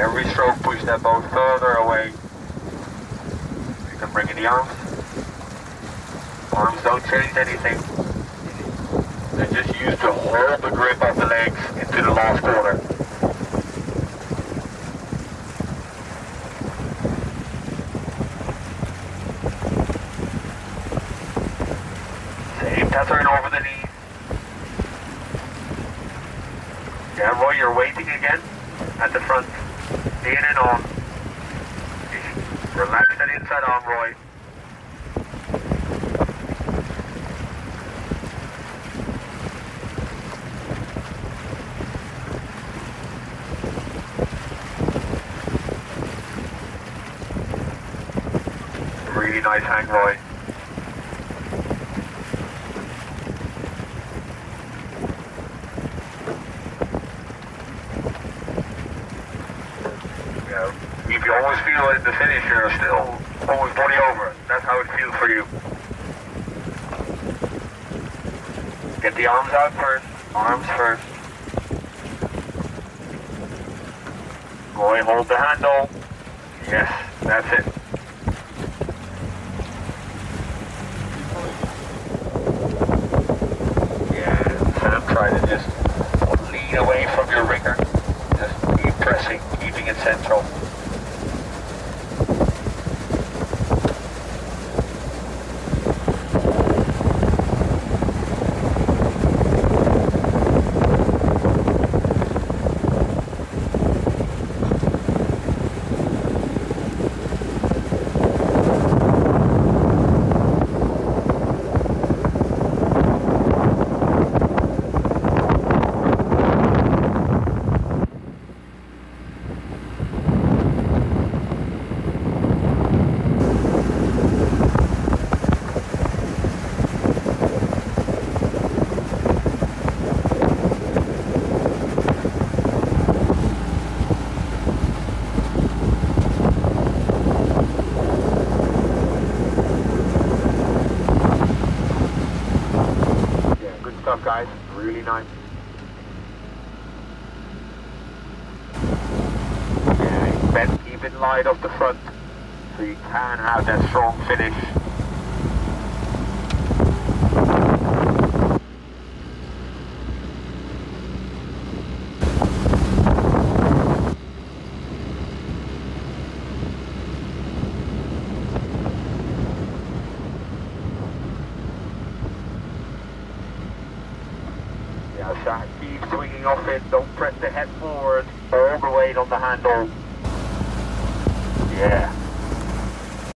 Every stroke push that boat further away. You can bring in the arms. Arms don't change anything. They're just used to hold the grip of the legs into the last quarter. Same pattern over the knees. Yeah, Roy, you're waiting again at the front. In and on. Relax that inside arm, Roy. Really nice hang, Roy. Yeah, if you always feel in the finish you're still almost body over. That's how it feels for you. Get the arms out first. Arms first. Roy, hold the handle. Yes, that's it. Try to just lean away from your ringer. Just keep pressing, keeping it central. Guys, really nice. Yeah, bend, keep it light off the front so you can have that strong finish. Keep swinging off it, don't press the head forward, all the weight on the handle. Yeah.